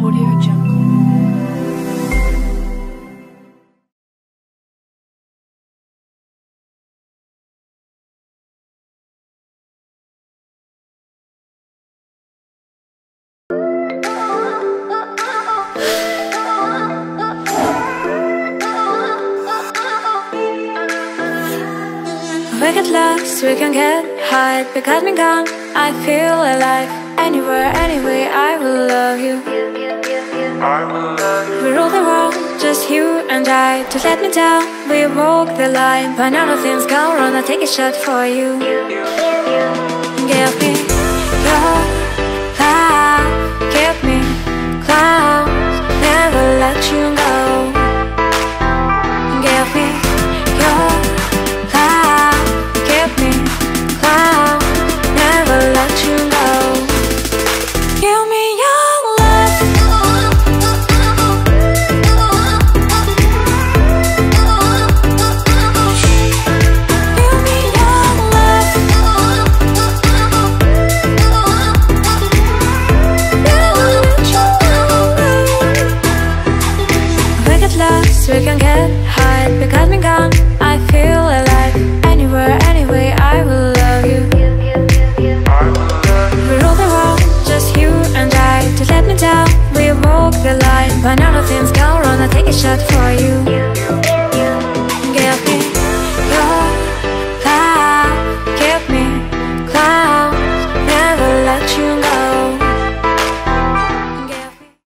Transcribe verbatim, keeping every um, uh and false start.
Audio Jungle. We get lost, we can get high. Because me gone, I feel alive. Anywhere, anyway, I will love you. I will love you. We rule the world, just you and I. To let me down, we walk the line. When all the things go wrong, I take a shot for you. Give me